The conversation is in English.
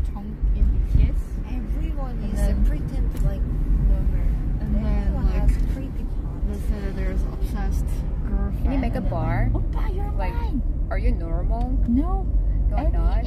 Jung in BTS. Everyone And is then- a pretend like number. And then Everyone like has pretty let's hot. say there's obsessed girlfriend. Any makeup and then, bar? Oppa, you're Like, mine. are you normal? No. No, I'm not.